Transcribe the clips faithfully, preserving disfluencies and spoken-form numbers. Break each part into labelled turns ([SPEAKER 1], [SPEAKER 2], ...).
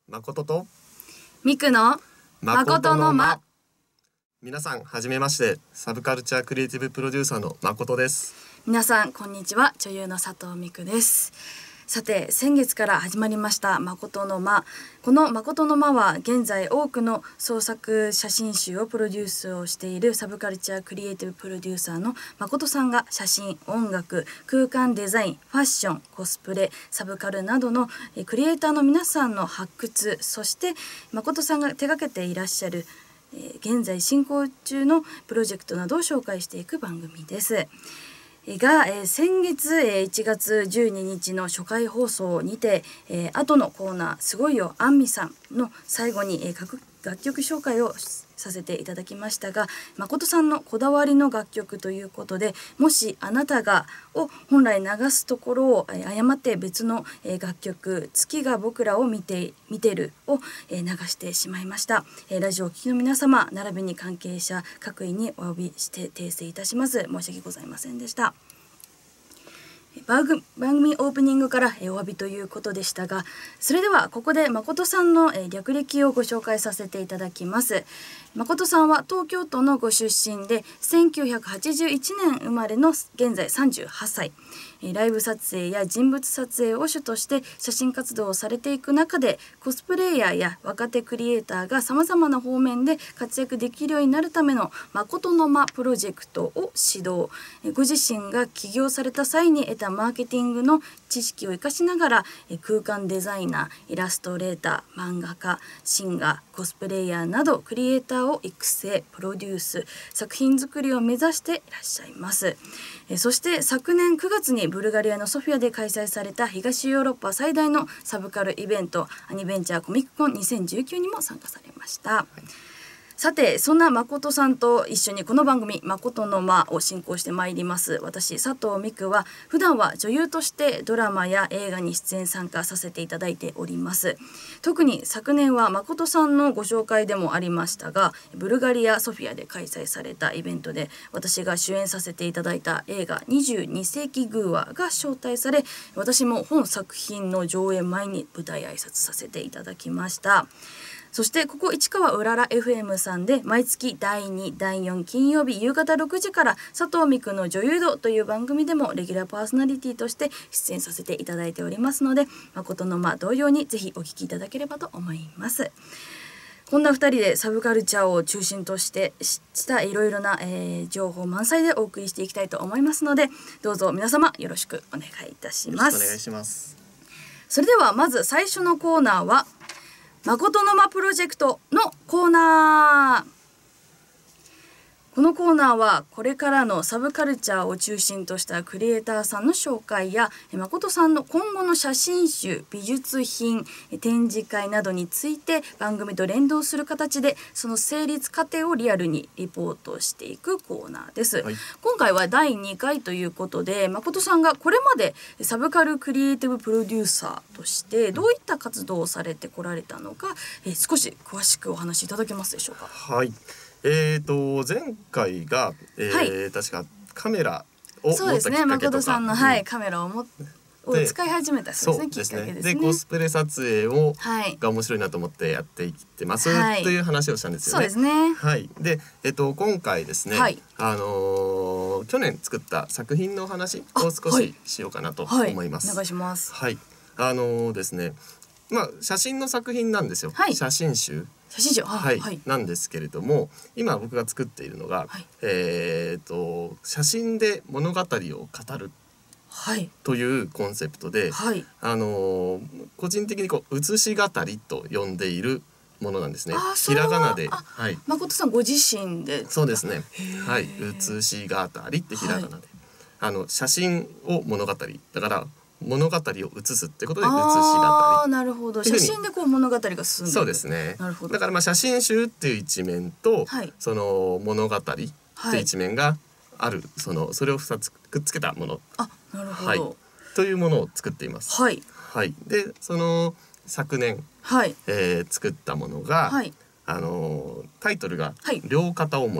[SPEAKER 1] 誠と
[SPEAKER 2] ミクの誠の間。
[SPEAKER 1] 皆さんはじめまして、サブカルチャークリエイティブプロデューサーの誠です。
[SPEAKER 2] 皆さんこんにちは、女優の佐藤美久です。さて、先月から始まりました誠の間。この誠の間は現在多くの創作写真集をプロデュースをしているサブカルチャークリエイティブプロデューサーの誠さんが写真、音楽、空間デザイン、ファッション、コスプレ、サブカルなどのクリエイターの皆さんの発掘、そして誠さんが手掛けていらっしゃる現在進行中のプロジェクトなどを紹介していく番組ですが、えー、先月、えー、いちがつじゅうににちの初回放送にて、えー、後のコーナーすごいよアンミさんの最後に、えー、楽, 楽曲紹介をさせていただきましたが、誠さんのこだわりの楽曲ということで、もしあなたがを本来流すところを、えー、誤って別の、えー、楽曲月が僕らを見て見てるを、えー、流してしまいました、えー、ラジオを聴きの皆様並びに関係者各位にお詫びして訂正いたします。申し訳ございませんでした。番組、番組オープニングからえお詫びということでしたが、それではここで誠さんのえ略歴をご紹介させていただきます。誠さんは東京都のご出身でせんきゅうひゃくはちじゅういちねん生まれの現在さんじゅうはっさい。ライブ撮影や人物撮影を主として写真活動をされていく中で、コスプレイヤーや若手クリエイターがさまざまな方面で活躍できるようになるための誠の間プロジェクトを指導。ご自身が起業された際に得たマーケティングの知識を生かしながら、空間デザイナー、イラストレーター、漫画家、シンガー、コスプレイヤーなどクリエイターを育成、プロデュース、作品作りを目指していらっしゃいます。そして昨年くがつにブルガリアのソフィアで開催された東ヨーロッパ最大のサブカルイベント、アニベンチャーコミックコンにせんじゅうきゅうにも参加されました。はい、さて、そんな誠さんと一緒にこの番組誠の間を進行してまいります私佐藤美久は、普段は女優としてドラマや映画に出演参加させていただいております。特に昨年は誠さんのご紹介でもありましたが、ブルガリアソフィアで開催されたイベントで私が主演させていただいた映画にじゅうにせいきグーアが招待され、私も本作品の上映前に舞台挨拶させていただきました。そしてここ市川うらら エフエム さんで毎月だいに、だいよん金曜日夕方ろくじから佐藤美久の女優道という番組でもレギュラーパーソナリティとして出演させていただいておりますので、誠の間同様にぜひお聞きいただければと思います。こんなふたりでサブカルチャーを中心としてしたいろいろな、えー、情報満載でお送りしていきたいと思いますので、どうぞ皆様よろしくお願いいたします。
[SPEAKER 1] よろしくお願いします。
[SPEAKER 2] それではまず最初のコーナーは誠の間プロジェクトのコーナー。このコーナーはこれからのサブカルチャーを中心としたクリエイターさんの紹介や誠さんの今後の写真集、美術品、展示会などについて番組と連動する形でその成立過程をリアルにリポートしていくコーナーです。はい、今回はだいにかいということで、誠さんがこれまでサブカルクリエイティブプロデューサーとしてどういった活動をされてこられたのか、えー、少し詳しくお話しいただけますでしょうか。
[SPEAKER 1] はい、えーと前回が、えーはい、確かカメラを持ったきっかけとか、
[SPEAKER 2] そうですね、誠さんの、はい、カメラを持を使い始めたそうですね、きっかけですね。
[SPEAKER 1] でコスプレ撮影を、はい、が面白いなと思ってやっていってます、はい、という話をしたんですよね。
[SPEAKER 2] そうですね。
[SPEAKER 1] はい。で、えっと今回ですね、はい、あのー、去年作った作品の話を少ししようかなと思います。
[SPEAKER 2] はいはい、お願いします。
[SPEAKER 1] はい。あのー、ですね、まあ写真の作品なんですよ。はい、写真集。
[SPEAKER 2] 写真集、
[SPEAKER 1] はいはい、なんですけれども、今僕が作っているのが、はい、えー、と写真で物語を語るというコンセプトで、はい、あのー、個人的にこう写し語りと呼んでいるものなんですね。ひらがなで、
[SPEAKER 2] はい、誠さんご自身で。
[SPEAKER 1] そうですね。はい、写し語りってひらがなで、はい、あの写真を物語だから。物語を写すってことで写し語り。
[SPEAKER 2] あ、なるほど。写真でこう物語が進んでいく。
[SPEAKER 1] そうですね。
[SPEAKER 2] なるほど。
[SPEAKER 1] だからまあ写真集っていう一面と、はい、その物語っていう一面がある、はい、そのそれをふたつくっつけたもの。
[SPEAKER 2] あ、なるほど。
[SPEAKER 1] はい、というものを作っています。
[SPEAKER 2] はい。
[SPEAKER 1] はい。で、その昨年、はい、えー、作ったものが、はい、あのタイトルが、はい、両片思い。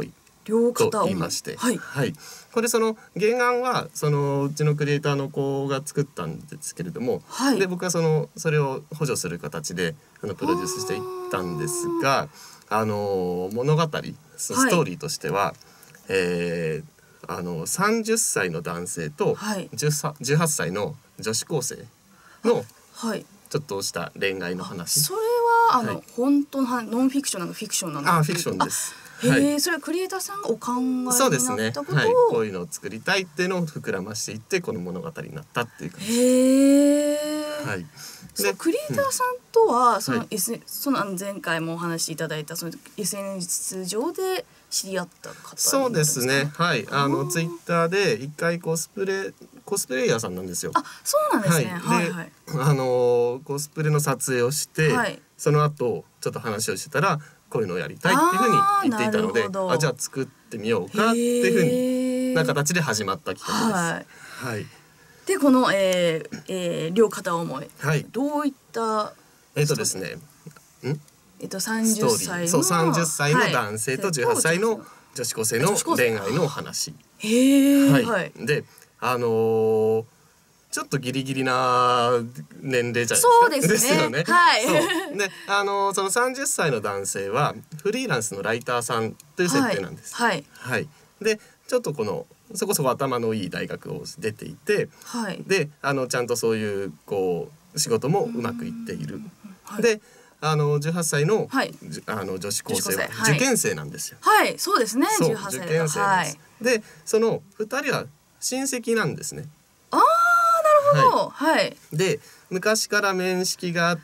[SPEAKER 1] と言いまして、はい、はい、これその原案はそのうちのクリエイターの子が作ったんですけれども、はい、で僕はそのそれを補助する形であのプロデュースしていったんですが、あの物語ストーリーとしては、はい、えー、あのさんじゅっさいの男性とじゅうはっさいの女子高生のちょっとした恋愛の話。
[SPEAKER 2] それはあの、はい、本当のノンフィクションなのフィクションなの？
[SPEAKER 1] あ、フィクションです。
[SPEAKER 2] へえ、はい、それはクリエイターさんがお考えになったことを、そうですね、
[SPEAKER 1] はい、こういうのを作りたいっていうのを膨らましていってこの物語になったっていう感じ。
[SPEAKER 2] へえ、
[SPEAKER 1] はい。
[SPEAKER 2] そのクリエイターさんとは、うん、その S、はい、その前回もお話しいただいたその エスエヌエス 上で知り合った方なんですか？
[SPEAKER 1] そうですね、はい、あのツイッターで一回コスプレコスプレイヤーさんなんですよ。
[SPEAKER 2] あ、そうなんですね。はい、
[SPEAKER 1] で、はい、あのコスプレの撮影をして、はい、その後ちょっと話をしてたらこういうのをやりたいっていうふうに言っていたので、あ、じゃあ作ってみようかっていうふうな形で始まった企画です。はい、はい、
[SPEAKER 2] でこの、えーえー、両片思い、はい、どういった
[SPEAKER 1] えっとですね、ん
[SPEAKER 2] えっとさんじゅっさいの
[SPEAKER 1] そうさんじゅっさいの男性とじゅうはっさいの女子高生の恋愛のお話。
[SPEAKER 2] へえ、
[SPEAKER 1] はい、はい、であのーちょっとギリギリな年齢じゃないですか。
[SPEAKER 2] そうですね。
[SPEAKER 1] ですよね。
[SPEAKER 2] はい。
[SPEAKER 1] そうで、あのそのさんじゅっさいの男性はフリーランスのライターさんという設定なんです。
[SPEAKER 2] はい。
[SPEAKER 1] はい。で、ちょっとこのそこそこ頭のいい大学を出ていて、はい、で、あのちゃんとそういうこう仕事もうまくいっている。はい、で、あのじゅうはっさいの、はい、あの女子高生は受験生なんですよ。
[SPEAKER 2] はい、はい、そうですね。
[SPEAKER 1] そう、じゅうはっさい受験生なんです。はい、で、そのふたりは親戚なんですね。
[SPEAKER 2] ああ。はい、
[SPEAKER 1] で昔から面識があって、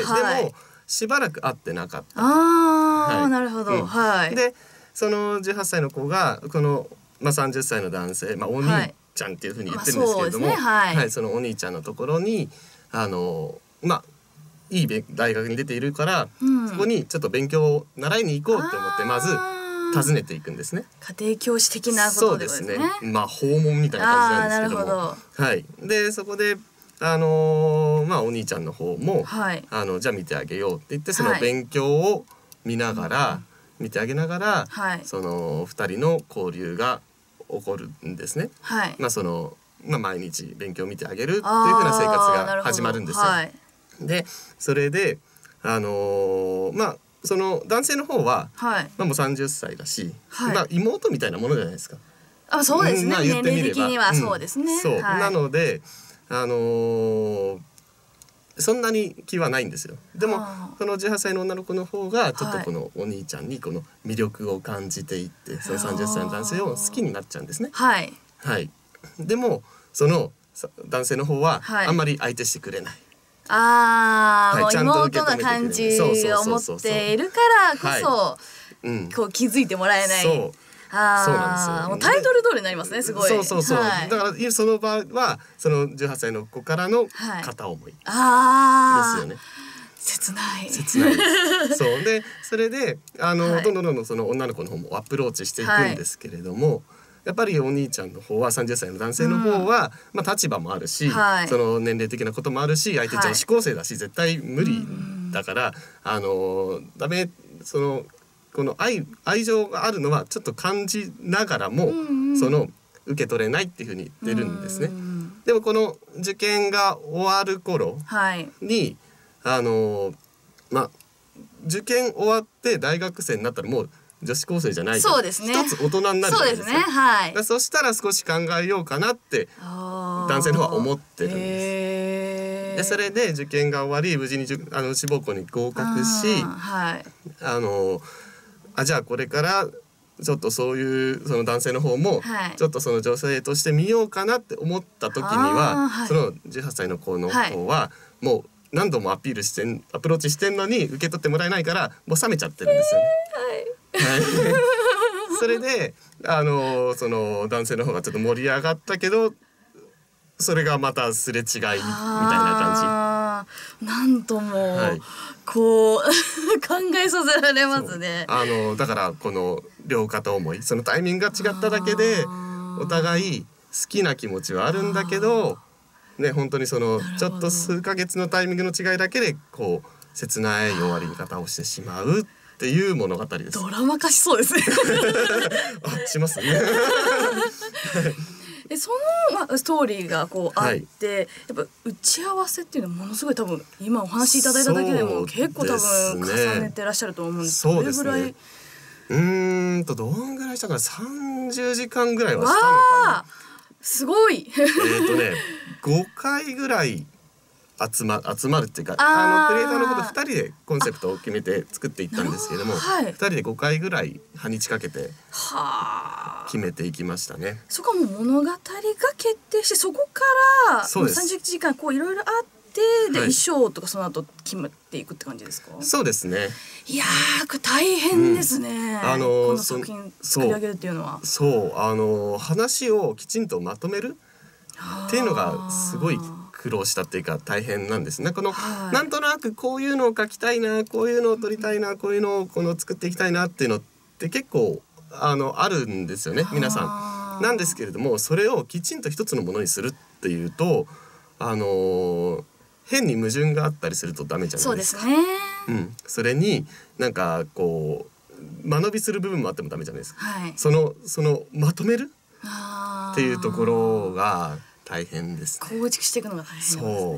[SPEAKER 1] はい、でもしばらく会ってなかった。
[SPEAKER 2] ああ、はい、なるほど、うん、はい。
[SPEAKER 1] でそのじゅうはっさいの子がこの、まあ、さんじゅっさいの男性、まあ、お兄ちゃんっていうふうに言ってるんですけれども、はい、はいはい、そのお兄ちゃんのところにあのまあいい大学に出ているから、うん、そこにちょっと勉強を習いに行こうと思ってまず訪ねていくんですね。
[SPEAKER 2] 家庭教師的なことでですね。
[SPEAKER 1] そうですね。まあ訪問みたいな感じなんですけども、どはい。でそこであのー、まあお兄ちゃんの方も、はい、あのじゃあ見てあげようって言ってその勉強を見ながら、はい、見てあげながら、はい、そのふたりの交流が起こるんですね。はい、まあそのまあ毎日勉強を見てあげるっていうふうな生活が始まるんですよ。はい、でそれであのー、まあその男性の方は、はい、まあもうさんじゅっさいだし、はい、まあ妹みたいなものじゃないですか。
[SPEAKER 2] あ、そうですね。
[SPEAKER 1] まあ、言ってみれば、
[SPEAKER 2] 年齢的にはそうですね。
[SPEAKER 1] うん、そう、はい、なので、あのー、そんなに気はないんですよ。でもそのじゅうはっさいの女の子の方がちょっとこのお兄ちゃんにこの魅力を感じていって、はい、そのさんじゅっさいの男性を好きになっちゃうんですね。はい、はい、でもその男性の方はあんまり相手してくれない。
[SPEAKER 2] ああ、はい、妹の感じを持っているからこそ、はいうん、こう気づいてもらえない。そうあそうなんですよ。もうタイトル通りになりますね。すごい。
[SPEAKER 1] そうそうそう。はい、だからその場はそのじゅうはっさいの子からの片思いですよね。はい、
[SPEAKER 2] 切ない。
[SPEAKER 1] 切ないです。そうでそれであの、はい、どんどんどんどんその女の子の方もアプローチしていくんですけれども。はいやっぱりお兄ちゃんの方はさんじゅっさいの男性の方は、うんまあ、立場もあるし、はい、その年齢的なこともあるし相手女子高生だし、はい、絶対無理だから、うん、あのダメそのこの 愛, 愛情があるのはちょっと感じながらも、うん、その受け取れないっていうふうに言ってるんですね。うん、でもこの受験が終わる頃に、はい、あのまあ受験終わって大学生になったらもう女子高生じゃない、
[SPEAKER 2] そうですね、
[SPEAKER 1] 一つ大人になるじゃないですか。そうですね、はい、そしたら少し考えようかなって男性の方は思ってるんです。でそれで受験が終わり無事にあの志望校に合格し、あ、はい、あのあじゃあこれからちょっとそういうその男性の方もちょっとその女性として見ようかなって思った時には、はい、そのじゅうはっさいの子の方はもう何度もアピールしてんアプローチしてんのに受け取ってもらえないからもう冷めちゃってるんですよね。はいはい、それであのその男性の方がちょっと盛り上がったけどそれがまたすれ違いみたいな感
[SPEAKER 2] じ。なんとも、はい、こう考えさせられますね。
[SPEAKER 1] あのだからこの両片思いそのタイミングが違っただけでお互い好きな気持ちはあるんだけど、ね、本当にそのちょっと数ヶ月のタイミングの違いだけでこう切ない終わり方をしてしまうっっていう物語です。
[SPEAKER 2] ドラマ化しそうですね
[SPEAKER 1] あ、しますね
[SPEAKER 2] でその、まあ、ストーリーがこうあって、はい、やっぱ打ち合わせっていうのはものすごい多分今お話しいただいただけでも結構多分重ねてらっしゃると思うんですけど、
[SPEAKER 1] そうですね、どれぐらいうーんとどんぐらいしたかな、さんじゅうじかんぐらいはしたのかな。
[SPEAKER 2] すごい
[SPEAKER 1] えっとねごかいぐらい集ま集まるっていうか、あのクリエイターのことふたりでコンセプトを決めて作っていったんですけども、はい、ふたりでごかいぐらい半日かけて決めていきましたね。
[SPEAKER 2] そこも物語が決定して、そこからさんじゅういちじかんこういろいろあってで、はい、衣装とかその後決めていくって感じですか？
[SPEAKER 1] そうですね。
[SPEAKER 2] いやーこれ大変ですね、うん、あのー、この作品作り上げるっていうのは。
[SPEAKER 1] そう、そうあのー、話をきちんとまとめるっていうのがすごい苦労したっていうか大変なんですね。この、はい、なんとなくこういうのを書きたいな、こういうのを撮りたいな、こういうのをこの作っていきたいなっていうのって結構あのあるんですよね、皆さん。なんですけれども、それをきちんと一つのものにするっていうと、あのー、変に矛盾があったりするとダメじゃないですか。
[SPEAKER 2] そうですね。
[SPEAKER 1] うん、それになんかこう間延びする部分もあってもダメじゃないですか。はい、そのそのまとめるっていうところが大変です、
[SPEAKER 2] ね、構築していくのが大変ですね。そう、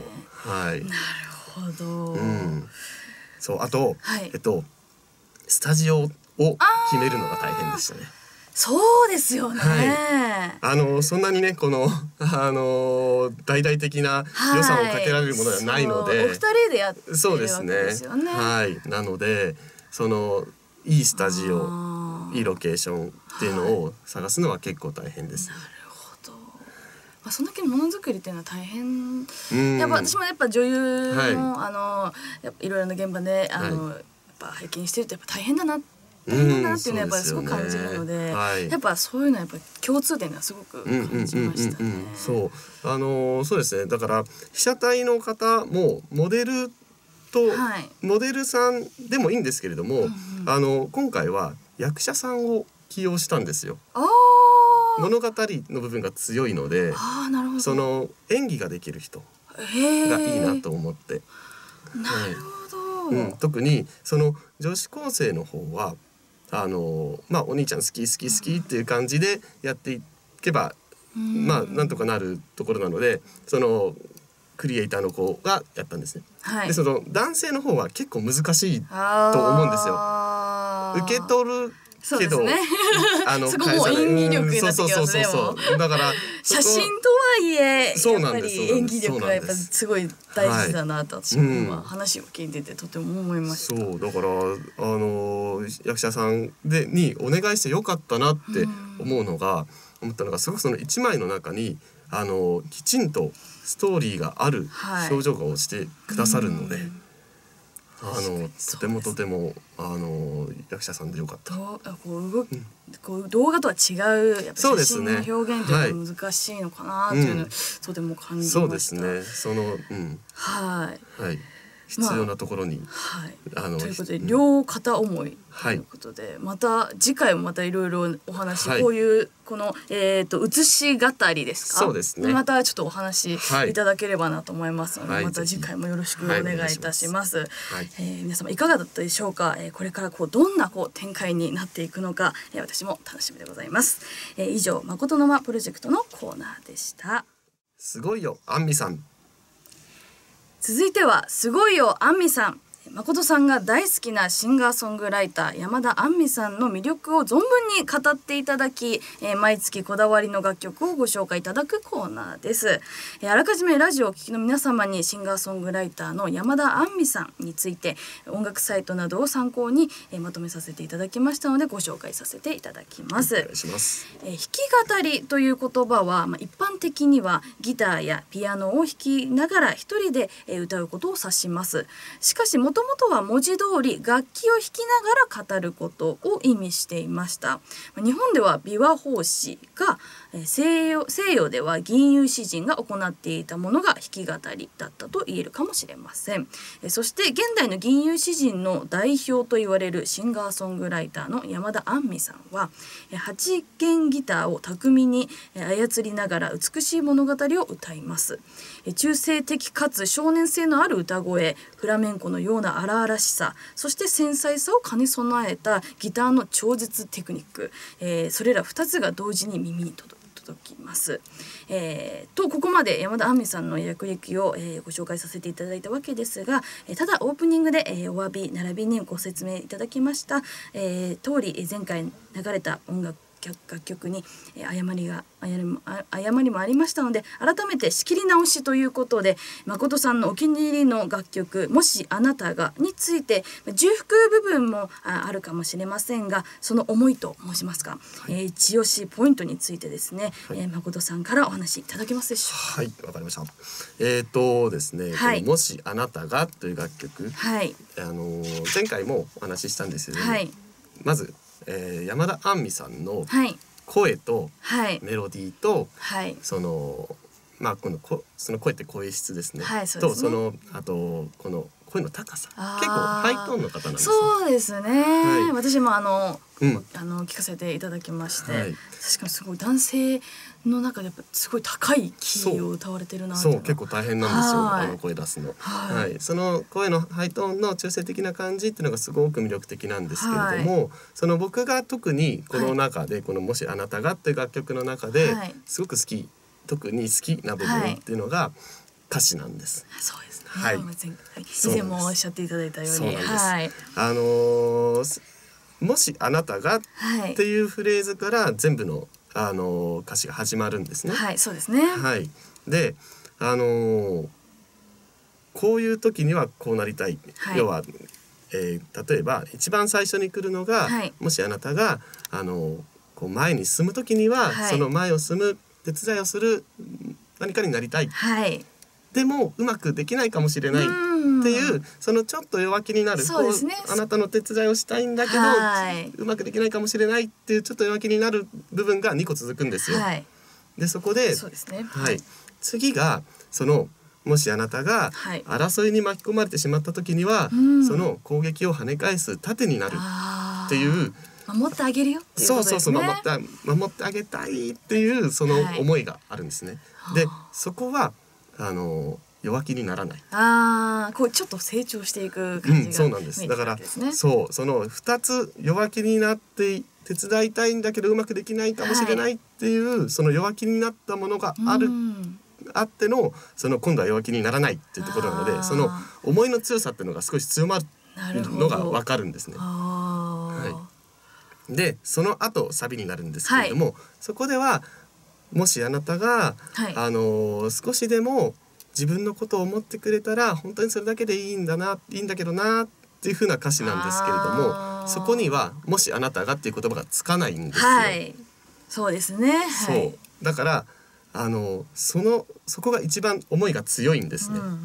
[SPEAKER 2] はい。なるほど。うん、
[SPEAKER 1] そう、あと、はい、えっとスタジオを決めるのが大変でしたね。
[SPEAKER 2] そうですよね、は
[SPEAKER 1] い、あのそんなにねこのあの大々的な予算をかけられるものではないので、
[SPEAKER 2] はい、お二人でやってるわけですよね。
[SPEAKER 1] はい、なのでそのいいスタジオ、いいロケーションっていうのを探すのは結構大変です。
[SPEAKER 2] なるほど。まあ、そんだけものづくりっていうのは大変。やっぱ私もやっぱ女優の、はい、あのやっぱいろいろな現場であの、はい、やっぱ拝見してるとやっぱ大変だなって大変だなっていうのはやっぱりすごく感じるので、はい、やっぱそういうのはやっぱ共通点がすごく感じましたね。
[SPEAKER 1] そうあのー、そうですね。だから被写体の方もモデルと、はい、モデルさんでもいいんですけれども、うんうん、あの今回は役者さんを起用したんですよ。あ物語の部分が強いので、
[SPEAKER 2] あなるほど、
[SPEAKER 1] その演技ができる人がいいなと思って。
[SPEAKER 2] なるほど、
[SPEAKER 1] うん、特にその女子高生の方はあのまあお兄ちゃん好き好き好きっていう感じでやっていけば、うん、まあなんとかなるところなので、そのクリエイターの子がやったんですね。はい、でその男性の方は結構難しいと思うんですよ。受け取るけど、ね、
[SPEAKER 2] あのそこも演技力になってきますね。
[SPEAKER 1] だから
[SPEAKER 2] 写真とはいえやっぱり演技力がやっぱすごい大事だなと私も今話を聞いててとても思いました。
[SPEAKER 1] そうだからあの役者さんでにお願いしてよかったなって思うのが、思ったのがすごくその一枚の中にあのきちんとストーリーがある表情が落ちてくださるので。はいあのとてもとてもあの役者さんでよかった。
[SPEAKER 2] こう動き、うん、こう動画とは違うやっぱ写真の表現というのが難しいのかなというの、はい、とても感じました。
[SPEAKER 1] そうですね。その、うん、
[SPEAKER 2] はい
[SPEAKER 1] はい必要なところに、
[SPEAKER 2] まあはい、あのということで両片思いということで、はい、また次回もまたいろいろお話、はい、こういうこの、えー、と写し語りですか。
[SPEAKER 1] そうですね。
[SPEAKER 2] またちょっとお話いただければなと思いますので、はい、また次回もよろしくお願いいたします。はい、えー、皆様いかがだったでしょうか。えー、これからこうどんなこう展開になっていくのか、えー、私も楽しみでございます。えー、以上誠の間プロジェクトのコーナーでした。
[SPEAKER 1] すごいよアンミさん。
[SPEAKER 2] 続いてはすごいよアンミさん。誠さんが大好きなシンガーソングライター山田杏美さんの魅力を存分に語っていただき、えー、毎月こだわりの楽曲をご紹介いただくコーナーです。えー、あらかじめラジオをお聞きの皆様にシンガーソングライターの山田杏美さんについて音楽サイトなどを参考に、えー、まとめさせていただきましたのでご紹介させていただきます。
[SPEAKER 1] お願いします。
[SPEAKER 2] えー、弾き語りという言葉は、まあ、一般的にはギターやピアノを弾きながら一人で、えー、歌うことを指します。しかしもともとは文字通り楽器を弾きながら語ることを意味していました。日本では琵琶法師が、 えー、西洋、西洋では吟遊詩人が行っていたものが弾き語りだったと言えるかもしれません。えー、そして現代の吟遊詩人の代表と言われるシンガーソングライターの山田杏美さんは、えー、はちげんギターを巧みに操りながら美しい物語を歌います。えー、中性的かつ少年性のある歌声、フラメンコのような荒々しさ、そして繊細さを兼ね備えたギターの超絶テクニック、えー、それらふたつが同時に耳に届きます。えー、とここまで山田杏美さんの役歴を、えー、ご紹介させていただいたわけですが、えー、ただオープニングで、えー、お詫び並びにご説明いただきました、えー、通り前回流れた音楽楽曲に誤りが誤りもありましたので、改めて仕切り直しということで、誠さんのお気に入りの楽曲もしあなたがについて重複部分もあるかもしれませんが、その思いと申しますか、はい、えー、一押しポイントについてですね、はい、えー、誠さんからお話いただけますでしょうか。
[SPEAKER 1] はい、わかりました。えーとですね、はい、もしあなたがという楽曲、はい、あのー、前回もお話ししたんですよね、はい、まずえー、山田杏美さんの声とメロディーと、はい、そのまあこのこその声って声質ですね、はい、そうですね、とそのあとこの声の高さ、結構ハイトーンの方なんですね。
[SPEAKER 2] そうですね、はい、私もあの、うん、あの聞かせていただきまして、はい、確かにすごい男性の中でやっぱすごい高いキーを歌われてるなって。
[SPEAKER 1] そう結構大変なんですよ、あの声出すの、はいはい、その声のハイトーンの中性的な感じっていうのがすごく魅力的なんですけれども、はい、その僕が特にこの中で、はい、このもしあなたがっていう楽曲の中ですごく好き、特に好きな部分っていうのが歌詞なんです。
[SPEAKER 2] はい、そうですね、はい、以前もおっしゃっていただいたように、
[SPEAKER 1] はい、あのー、もしあなたがっていうフレーズから全部のあの歌詞が始まるんですね。
[SPEAKER 2] はい、そうですね。
[SPEAKER 1] はい、で、あのー、こういう時にはこうなりたい。はい、要は、えー、例えば一番最初に来るのが、はい、もしあなたが、あのー、こう前に進む時には、はい、その前を進む手伝いをする何かになりたい。はい、でもうまくできないかもしれないっていう、そのちょっと弱気になる、そうですね、あなたの手伝いをしたいんだけど、はい、うまくできないかもしれないっていうちょっと弱気になる部分がにこ続くんですよ。はい、でそこで、そうですね、はい、次がそのもしあなたが争いに巻き込まれてしまった時には、はい、その攻撃を跳ね返す盾になるっていう、
[SPEAKER 2] 守ってあげるよっていうことですね。
[SPEAKER 1] そうそうそう、守って守ってあげたいっていうその思いがあるんですね。はい、でそこはあの弱気にならない。
[SPEAKER 2] ああ、こうちょっと成長していく感じが、うん、
[SPEAKER 1] そうなんです。だからそうそのふたつ弱気になって手伝いたいんだけどうまくできないかもしれないっていう、はい、その弱気になったものがある、あってのその今度は弱気にならないっていうところなので、その思いの強さっていうのが少し強まるのがわかるんですね。はい、でその後サビになるんですけれども、はい、そこではもしあなたが、はい、あの少しでも自分のことを思ってくれたら本当にそれだけでいいんだないいんだけどなっていう風な歌詞なんですけれども、そこにはもしあなたがっていう言葉がつかないんですよ。
[SPEAKER 2] はい、そうですね。
[SPEAKER 1] そう、はい、だからあのそのそこが一番思いが強いんですね。うんうん、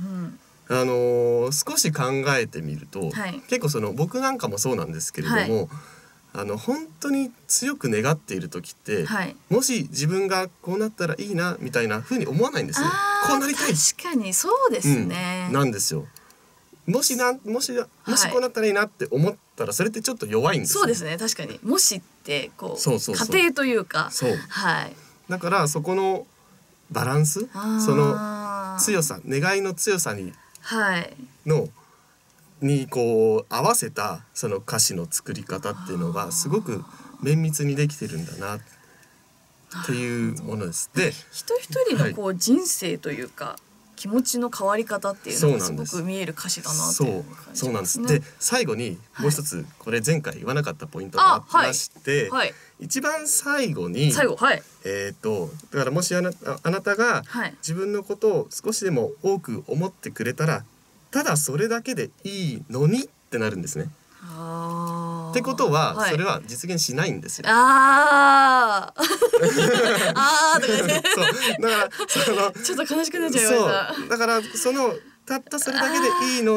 [SPEAKER 1] あの少し考えてみると、はい、結構その僕なんかもそうなんですけれども、はい、あの本当に強く願っている時って、はい、もし自分がこうなったらいいなみたいな風に思わないんですね。こうなりたい。
[SPEAKER 2] 確かにそうですね。
[SPEAKER 1] うん、なんですよ。もしなもしもしこうなったらいいなって思ったらそれってちょっと弱いんですよ。
[SPEAKER 2] そうですね。確かにもしってこうそうそうそう仮定というか、
[SPEAKER 1] そう、はい。だからそこのバランス、その強さ、願いの強さに、はい、のにこう合わせたその歌詞の作り方っていうのがすごく綿密にできてるんだなっていうものです。で、
[SPEAKER 2] 人一人のこう人生というか、はい、気持ちの変わり方っていうのがすごく見える歌詞だなっていう感じですね。
[SPEAKER 1] そうなんです。で、最後にもう一つ、はい、これ前回言わなかったポイントがありまして、はいはい、一番最後に
[SPEAKER 2] 最後、はい、
[SPEAKER 1] えっとだからもしあなた、あなたが自分のことを少しでも多く思ってくれたら、ただそれだけでいいのにってなるんですね。あってことは、はい、それは実現しないんですよ。
[SPEAKER 2] あーあーとかね。
[SPEAKER 1] そうだからその
[SPEAKER 2] ちょっと悲しくなっちゃいました。
[SPEAKER 1] そうだからそのたったそれだけでいいのにって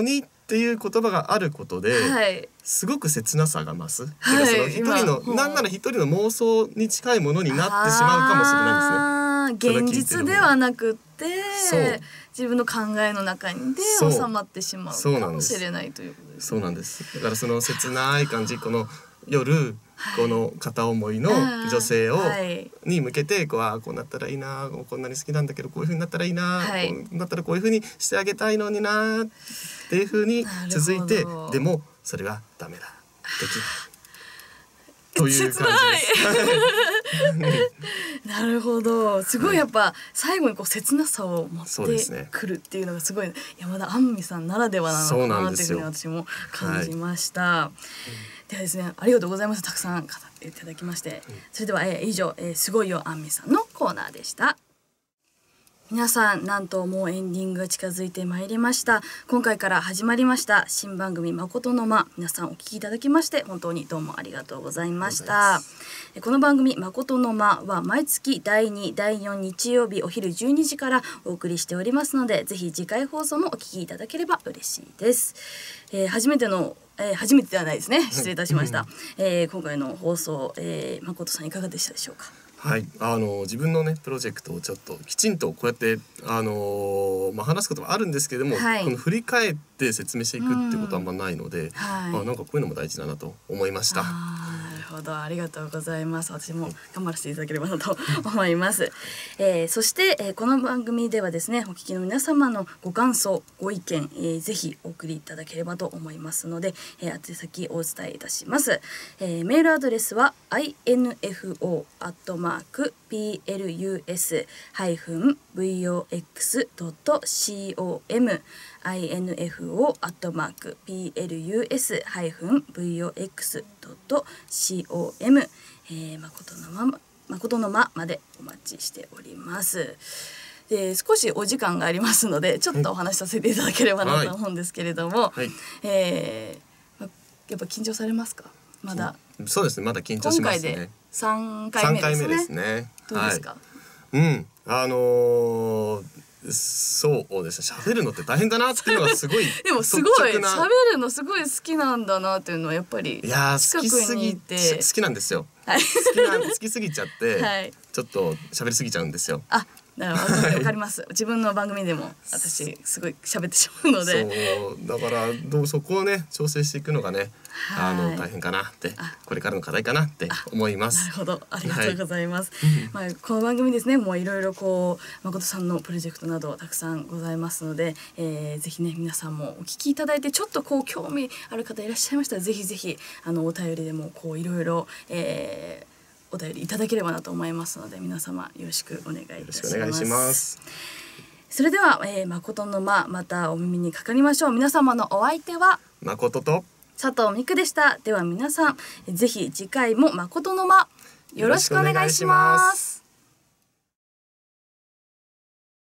[SPEAKER 1] っていう言葉があることで、はい、すごく切なさが増す、はい、その一人のなんなら一人の妄想に近いものになってしまうかもしれないですね。
[SPEAKER 2] 現実ではなくって自分の考えの中にで収まってしまうかもしれないということです。
[SPEAKER 1] そうなんです。だからその切ない感じ、この夜この片思いの女性を、はい、に向けてこうあこうなったらいいな、こんなに好きなんだけどこういう風になったらいいな、はい、こうなったらこういう風にしてあげたいのになっていう風に続いて、でもそれはダメだ、できないという感じです。
[SPEAKER 2] なるほど、すごいやっぱ最後にこう切なさを持ってくるっていうのがすごい山田杏実さんならではなのかなっていうふうに私も感じました。はい、ではですね、ありがとうございます。たくさん語っていただきまして、うん、それでは、えー、以上、えー、すごいよ杏実さんのコーナーでした。皆さん、なんともうエンディングが近づいてまいりました。今回から始まりました新番組誠の間、皆さんお聞きいただきまして本当にどうもありがとうございました。この番組誠の間は毎月だいに、だいよん日曜日お昼じゅうにじからお送りしておりますので、ぜひ次回放送もお聞きいただければ嬉しいです。えー、初めてのえー、初めてではないですね、失礼いたしました。えー、今回の放送、えー、誠さんいかがでしたでしょうか。
[SPEAKER 1] はい、あの自分のねプロジェクトをちょっときちんとこうやってあのー、まあ、話すことはあるんですけれども、はい、この振り返って説明していくってことはあんまないので、はい、あなんかこういうのも大事だなと思いました。
[SPEAKER 2] あなるほど、ありがとうございます。私も頑張らせていただければなと思います。えー、そして、えー、この番組ではですね、お聞きの皆様のご感想ご意見、えー、ぜひお送りいただければと思いますので、えー、宛先お伝えいたします。えー、メールアドレスは アイエヌエフオー アットマーク ピーエルユーエス ハイフン ブイオーエックス ドット コム アイエヌエフオー アットマーク ピーエルユーエス ハイフン ブイオーエックス ドット コム えー、誠のま誠の間までお待ちしております。で少しお時間がありますのでちょっとお話しさせていただければなと思うんですけれども、はい、えー、やっぱ緊張されますか。まだ
[SPEAKER 1] そうですね、まだ緊張しますね。
[SPEAKER 2] 今回でさんかいめですね。さんかいめですね。どうですか。
[SPEAKER 1] はい、うんあのー、そうですね、喋るのって大変だなっていうのがすごい
[SPEAKER 2] でもすごい喋るのすごい好きなんだなっていうのはやっぱり近くにいて
[SPEAKER 1] 好きなんですよ。はい、好きな好きすぎちゃって、はい、ちょっと喋りすぎちゃうんですよ。あ
[SPEAKER 2] なるほど、わかります。自分の番組でも私すごい喋ってしまうので、
[SPEAKER 1] そうだからどうそこをね調整していくのがね、あの大変かなってこれからの課題かなって思います。
[SPEAKER 2] なるほど、ありがとうございます。はい、まあこの番組ですね、もういろいろこう誠さんのプロジェクトなどたくさんございますので、えー、ぜひね皆さんもお聞きいただいてちょっとこう興味ある方いらっしゃいましたらぜひぜひあのお便りでもこういろいろ、えーお便りいただければなと思いますので皆様よろしくお願いいたします。よろしくお願いします。それでは、えー、誠の間またお耳にかかりましょう。皆様のお相手は
[SPEAKER 1] 誠と
[SPEAKER 2] 佐藤美久でした。では皆さんぜひ次回も誠の間よろしくお願いします。